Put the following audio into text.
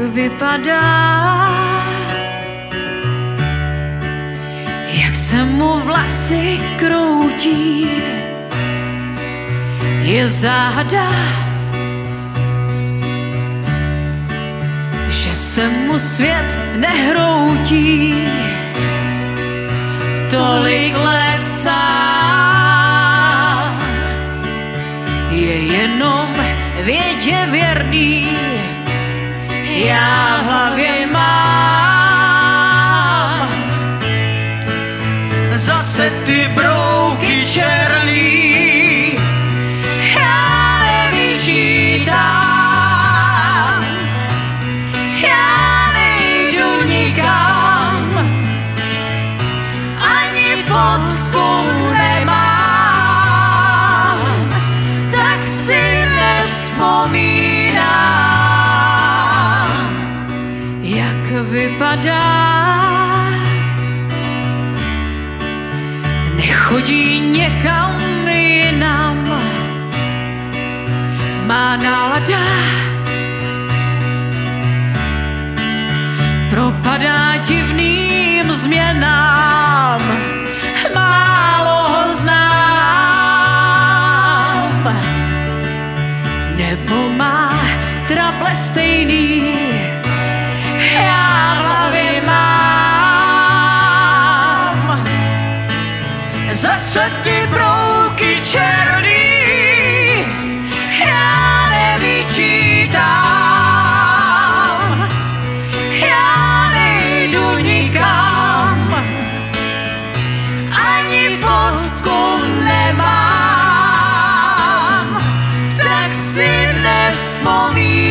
vypadá, jak se mu vlasy kroutí, je záhada, že se mu svět nehroutí, tolik let sám, je jenom vědě věrný. Já v hlavě mám zase ty brouky černý, já nevyčítám, já nejdu nikam, ani fotku nemám, tak si nevzpomínám, vypadá, nechodí někam jinam, má nálada, propadá divným změnám, málo ho znám, nebo má trable stejný, já v hlavě mám zase ty brouky černý, já nevyčítám, já nejdu nikam, ani fotku nemám, tak si nevzpomínám.